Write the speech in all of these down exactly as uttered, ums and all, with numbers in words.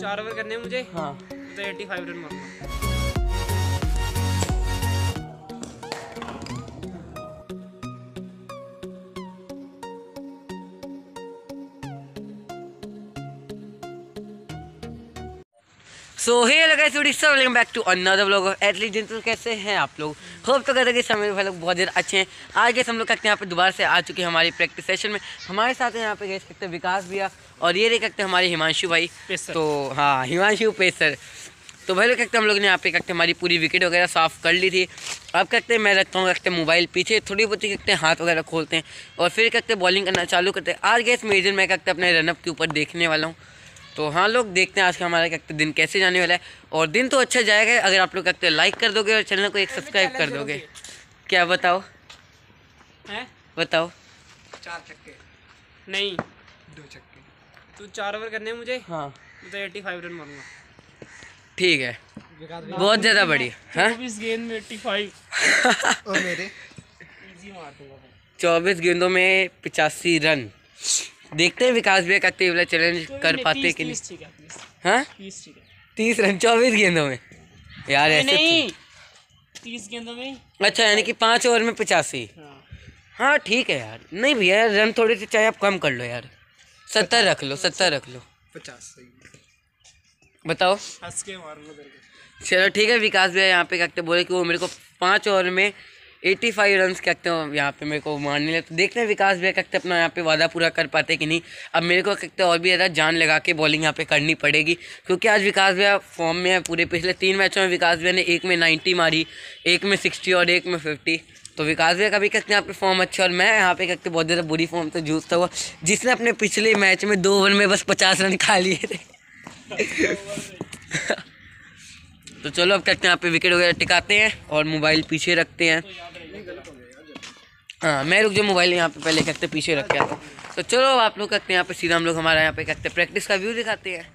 चार ओवर करने हैं मुझे। हाँ तो एटी फाइव रन मारूंगा। So hey guys, welcome back to another vlog of athlete जिन। तो कैसे हैं आप लोग? होप तो कहते हैं कि समय भाई लोग बहुत ज़्यादा अच्छे हैं। आज गैस हम लोग कहते हैं यहाँ पे दोबारा से आ चुके हैं हमारी प्रैक्टिस सेशन में। हमारे साथ हैं यहाँ पे गैस कहते हैं विकास भैया और ये देख सकते हैं हमारे हिमांशु भाई। तो हाँ, हिमांशु पेसर। तो भाई लोग कहते हैं हम लोग ने यहाँ पे कहते हैं हमारी पूरी विकेट वगैरह साफ़ कर ली थी। अब कहते हैं मैं रखता हूँ कहते हैं मोबाइल पीछे, थोड़ी बहुत कहते हैं हाथ वगैरह खोलते हैं और फिर कहते हैं बॉलिंग करना चालू करते हैं। आज गैस मेजर मैं कहते हैं अपने रनअप के ऊपर देखने वाला हूँ। तो हाँ लोग देखते हैं आज का हमारा कहते दिन कैसे जाने वाला है। और दिन तो अच्छा जाएगा अगर आप लोग कहते हैं लाइक कर दोगे और चैनल को एक सब्सक्राइब कर दोगे। क्या बताओ हैं? बताओ। चार छक्के नहीं, दो छक्के। तू चार ओवर करने हैं मुझे। हाँ तो एटी फाइव रन मारूंगा। ठीक है, बहुत ज़्यादा बढ़िया। हाँ चौबीस गेंद में एटी फाइव और मेरे इजी मार दूंगा। चौबीस गेंदों में पिचासी रन। देखते हैं विकास भैया कहते वाला चैलेंज कर पाते कि नहीं। ठीक है, तीस हाँ तीस ठीक है। तीस रन चौबीस गेंदों में यार, ऐसे नहीं, तीस गेंदों में। अच्छा, यानी कि पाँच ओवर में पचासी। हाँ। हाँ ठीक है यार। नहीं भैया रन थोड़े से चाहे आप कम कर लो यार, सत्तर रख लो, सत्तर रख लो। पचास सही। बताओ। हंस के मारूंगा तेरे को। चलो ठीक है। विकास भैया यहाँ पे कहते बोले कि वो मेरे को पाँच ओवर में पचासी रन कहते हो यहाँ पे मेरे को मारने लगे। तो देखते हैं विकास भैया कहते अपना यहाँ पे वादा पूरा कर पाते कि नहीं। अब मेरे को कहते और भी ज़्यादा जान लगा के बॉलिंग यहाँ पे करनी पड़ेगी, क्योंकि आज विकास भैया फॉर्म में है। पूरे पिछले तीन मैचों में विकास भैया ने एक में नाइन्टी मारी, एक में सिक्सटी और एक में फिफ्टी। तो विकास भैया का भी कहते हैं यहाँ पे फॉर्म अच्छा। और मैं यहाँ पे कहते बहुत ज़्यादा बुरी फॉर्म से जूझता हुआ, जिसने अपने पिछले मैच में दो ओवर में बस पचास रन खा लिए थे। तो चलो अब कहते हैं यहाँ पे विकेट वगैरह टिकाते हैं और मोबाइल पीछे रखते हैं। हाँ मैं रुक जो मोबाइल यहाँ पे पहले कहते पीछे रख के आता हूँ। तो चलो आप लोग कहते हैं यहाँ पे सीधा हम लोग हमारा यहाँ पे कहते प्रैक्टिस का व्यू दिखाते हैं।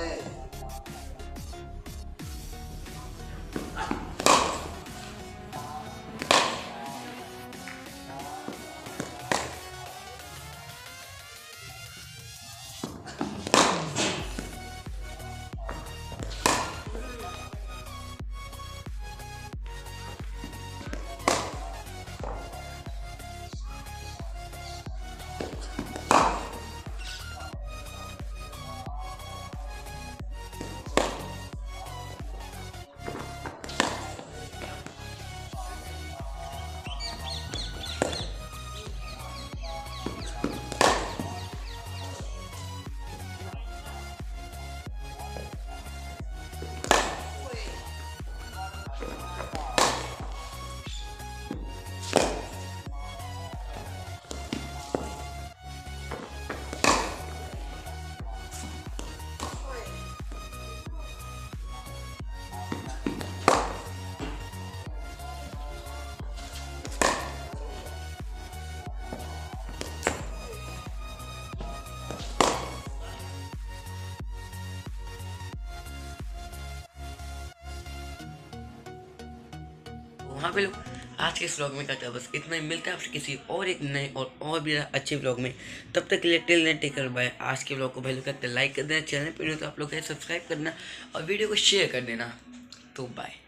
वहाँ पे लोग आज के इस व्लॉग में करते हैं बस इतना ही। मिलता है आपसे किसी और एक नए और और भी अच्छे व्लॉग में। तब तक के लिए till then take care bye. आज के व्लॉग को वैल्यू करते लाइक कर देना, चैनल पर तो आप लोग सब्सक्राइब करना और वीडियो को शेयर कर देना। तो बाय।